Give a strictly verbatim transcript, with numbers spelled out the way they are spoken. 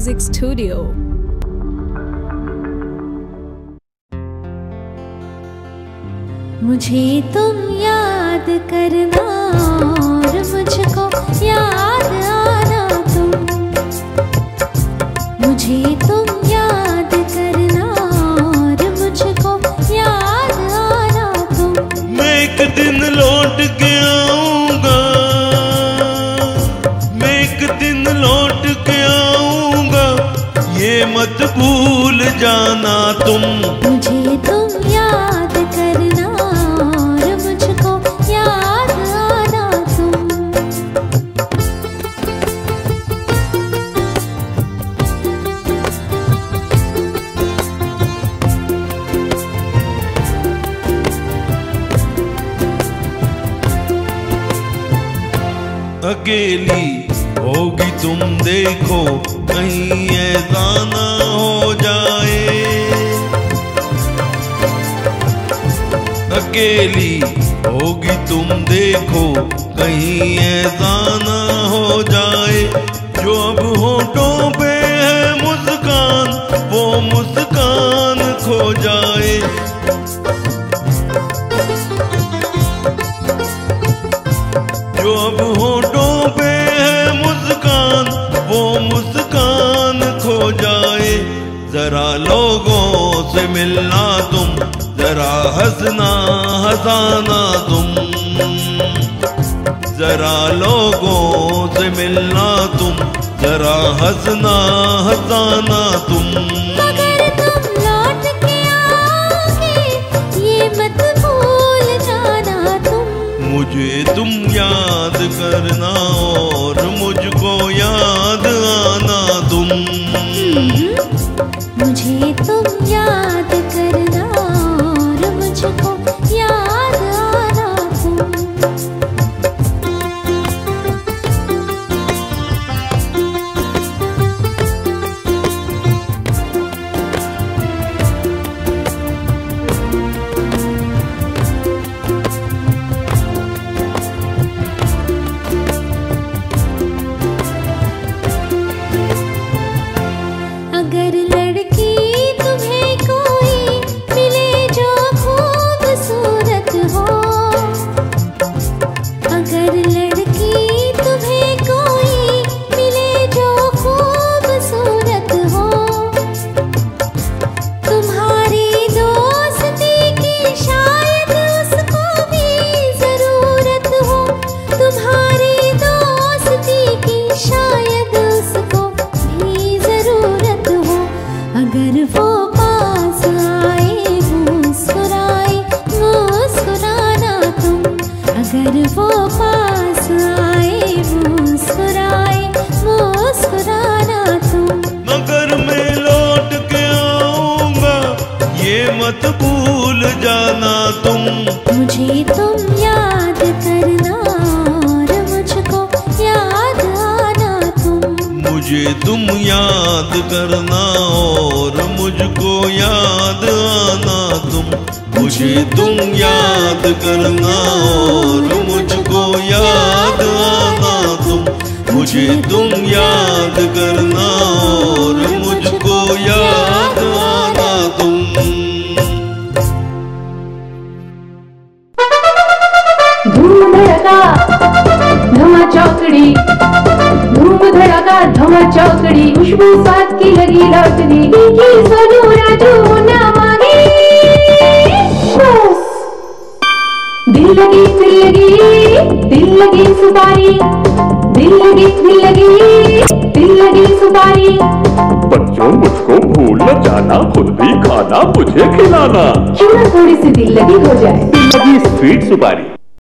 Music Studio. मुझे तुम याद करना और मुझको याद आना तुम, मुझे तुम याद करना और मुझको याद आना तुम। मैं एक दिन लौट के आऊंगा, मैं एक दिन लौट के आऊंगा, ये मत भूल जाना तुम। मुझे तुम याद करना और मुझको याद आना तुम। अकेली होगी तुम देखो, कहीं ऐसा ना हो जाए। अकेली होगी तुम देखो, कहीं ऐसा ना हो जाए। जो अब होठों पे है मुस्कान, वो मुस्कान खो जाए। जो अब होठों पे है मुस्कान, वो मुस्कान खो जाए। जरा लोगों से मिलना तुम, जरा हंसना हंसाना तुम, जरा लोगों से मिलना तुम, जरा हंसना हंसाना तुम। मगर तुम लौट के आओगे, ये मत भूल जाना तुम। मुझे तुम याद करना और मुझको याद आना तुम। मुझे तुम याद करना और मुझको याद आना तुम। अगर लड़की तुम्हें कोई मिले जो खूबसूरत हो, अगर लड़की तुम्हें कोई मिले जो खूबसूरत हो, तुम्हारी दोस्ती की शायद उसको भी जरूरत हो, तुम्हारी दोस्ती की शायद उसको भी जरूरत हो। अगर वो पास आए मुस्कुराए मुस्कुराना तुम, अगर वो पास आए मुस्कुराए मुस्कुराना तुम। मगर मैं लौट के आऊंगा, ये मत भूल जाना तुम। मुझे तुम याद करना और मुझको याद आना तुम। मुझे तुम याद करना और मुझको याद आना तुम। मुझे तुम याद करना और मुझको याद आना तुम। मुझे तुम याद करना और मुझको याद आना तुम। धूम धड़का धमा चौकड़ी, धूम धड़का धमा चौकड़ी, खुशबू स्वाद की लगी लौटरी, की सोनू राजू ना मांगे बस। दिल लगी दिल लगी दिल लगी सुपारी, दिल लगी दिल लगी दिल लगी सुपारी। बच्चों मुझको भूल न जाना, खुद भी खाना मुझे खिलाना, क्यों ना थोड़ी सी दिल लगी हो जाए। दिल लगी स्वीट सुपारी।